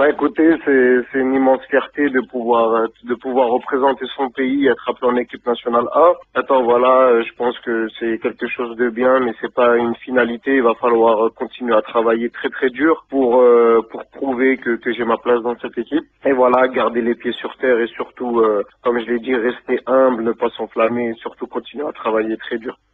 Bah écoutez, c'est une immense fierté de pouvoir représenter son pays, être appelé en équipe nationale A. Attends, voilà, je pense que c'est quelque chose de bien, mais c'est pas une finalité. Il va falloir continuer à travailler très très dur pour prouver que j'ai ma place dans cette équipe. Et voilà, garder les pieds sur terre et surtout, comme je l'ai dit, rester humble, ne pas s'enflammer et surtout continuer à travailler très dur.